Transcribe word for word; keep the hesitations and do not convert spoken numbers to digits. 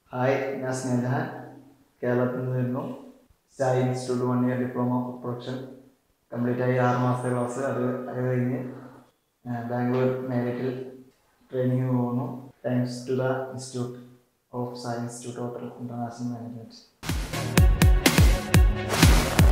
Hi, ഞാൻ Snainaha. കേരളത്തിൽ നിന്നും Sai institute one year diploma production complete ആയി ആറ് മാസത്തെ ക്ലാസ് അത് അത് കഴിഞ്ഞ് ബാംഗ്ലൂർ മേരിറ്റിൽ ട്രെയിനിങ്ങിന് പോകുന്നു. Thanks to the institute of Sai institute hotel international management.